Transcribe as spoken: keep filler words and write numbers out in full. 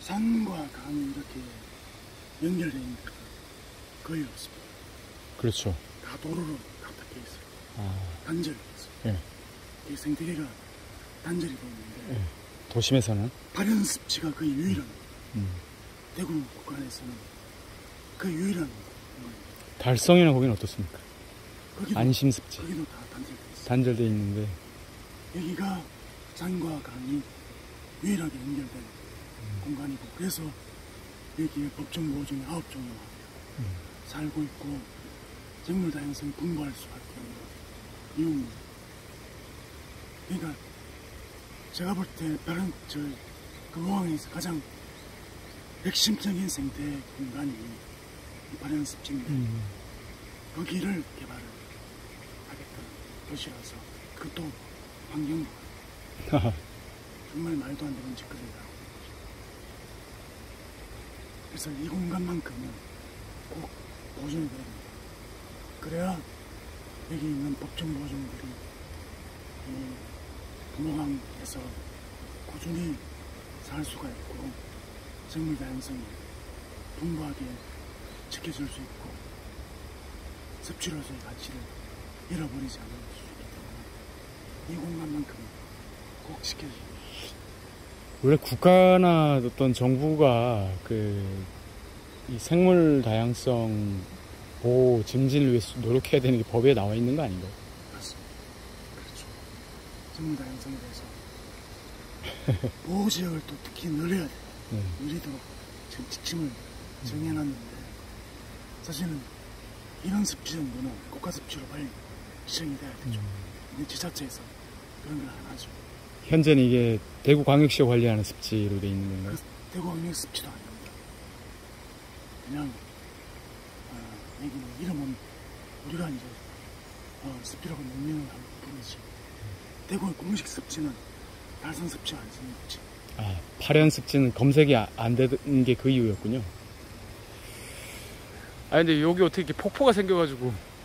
산과 강이 이렇게 연결되어 있는 데가 거의 없습니다. 그렇죠. 다 도로로 가득해 있어요. 아. 단절이 있어요. 예. 이 생태계가 단절이 되어 있는데 예. 도심에서는 발현 습지가 거의 유일한 음. 대구 국간에서는 그 유일한 공간입니다. 달성이나 거기는 어떻습니까? 거기도, 안심습지 거기도 다 단절돼 있어요. 단절되어 있는데 여기가 산과 강이 유일하게 연결된 음. 공간이고 그래서 여기에 법정보호종이 아홉 종이 음. 살고 있고 생물 다양성이 풍부할 수밖에 없는 이유입니다. 그러니까 제가 볼 때 다른 저그 공항에서 가장 핵심적인 생태 공간이 이 발현습지인데 음. 거기를 개발을 하겠다는 도시라서 그것도 환경부 정말 말도 안 되는 짓거리다. 그래서 이 공간만큼은 꼭 보존이 돼야 됩니다. 그래야 여기 있는 법정 보존들이 이 분호강에서 꾸준히 살 수가 있고 생물 다양성이 풍부하게 지켜줄 수 있고 습지로서의 가치를 잃어버리지 않을 수 있기 때문에 이 공간만큼은 꼭 지켜주십시오. 원래 국가나 어떤 정부가 그 이 생물 다양성 보호 증진을 위해서 노력해야 되는 게 법에 나와 있는 거 아닌가요? 맞습니다. 그렇죠. 생물 다양성에 대해서 보호지역을 또 특히 늘려야 돼요. 네. 늘리도록 지금 지침을 정해놨는데 사실은 이런 습지 정도는 국가습지로 빨리 지정이 돼야 되죠. 근데 지자체에서 그런 걸 안 하죠. 현재는 이게 대구광역시가 관리하는 습지로 돼 있는 건가요? 그 대구광역 습지도 아닙니다. 그냥 어, 여기는 이름은 우리가 이제 어, 습지라고 명명을 하는 부르지 대구의 공식 습지는 달성 습지가 아니지. 아, 파련 습지는 검색이 안 되는 게 그 이유였군요. 아 근데 여기 어떻게 이렇게 폭포가 생겨가지고